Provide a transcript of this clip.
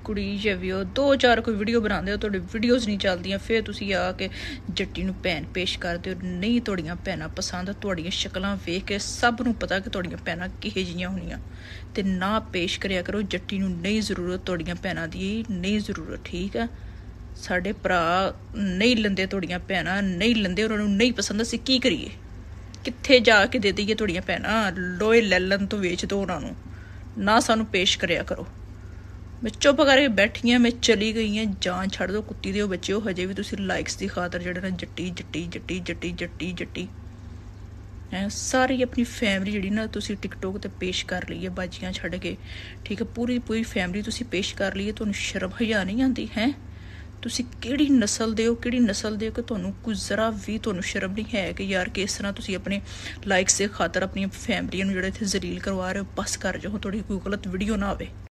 कुड़ी जवियो 2-4 कोई वीडियो बनाते हो, तुहाडी वीडियोज़ नहीं चलदियां, फिर तुसीं आके जट्टी नूं भैन पेश करदे हो। नहीं तुहाड़ियां भैनां पसंद, तुहाड़ियां शक्लां वेख के सब नूं पता कि तुहाड़ियां भैनां किहो जिहियां होणियां, ते ना पेश करिया करो। जट्टी नूं नहीं जरूरत तुहाड़ियां भैनां दी, नहीं जरूरत, ठीक है। साडे भरा नहीं लैंदे तुहाड़ियां भैनां, नहीं लैंदे, उन्हां नूं नहीं पसंद, असीं की करिए? कित्थे जाके दे दईए तुहाड़ियां भैनां? लोए लै लैन तो वेच दो उन्हां नूं, ना सानूं पेश करिया करो। मैं चुप करके बैठी हाँ, मैं चली गई हाँ। जान छड़ दो कुत्ती दे बच्चे, हजे भी तुसीं लाइक्स की खातर जेह्ड़े ना जट्टी जट्टी जट्टी जट्टी जट्टी जट्टी हैं। सारी अपनी फैमिली जिहड़ी ना तुसीं टिकटॉक ते पेश कर ली है बाजियां छड़ के, ठीक है। पूरी पूरी फैमिली तुसीं पेश कर ली है। तुहानूं शर्म हया नहीं आती हैं? तुसीं किहड़ी नस्ल दे हो, किहड़ी नस्ल दे हो कि तुहानूं कुछ जरा भी तुहानूं शर्म नहीं है कि यार किस तरह तुसीं अपने लाइक्स के खातर अपनी फैमिली नूं जेह्ड़े इत्थे जलील करवा रहे हो। बस कर जाओ, तुहाड़ी कोई गलत वीडियो ना आवे।